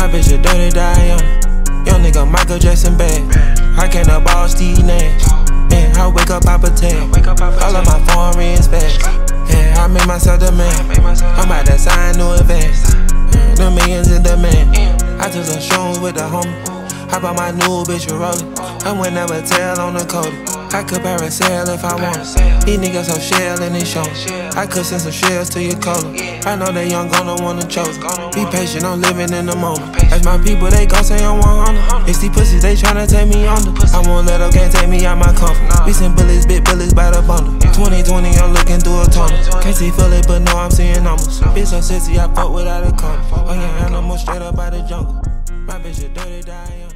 My bitch a dirty Diana. Young nigga Michael Jackson bad. I can't ball Steve Nash. Man, I wake up Papa Tag. All of my foreign rings fast. Yeah, I made myself the man. I'm about to sign new advance. The millions in demand. I took some shrooms with the homie. I bought my new bitch a roller. I would never tell on the code. I could parasail if I want. These niggas so shell and they show. I could send some shells to your cola. I know they young gonna wanna choke. Be patient, I'm living in the moment. As my people, they gon' say I'm 100. It's these pussies, they tryna take me under. I won't let them, can't take me out my comfort. We send bullets, big bullets by the bundle. 2020, I'm looking through a tunnel. Can't see feel it, but no, I'm seeing numbers. Bitch so sexy, I fuck without a color. Oh yeah, animal straight up out the jungle. My bitch a dirty Diana.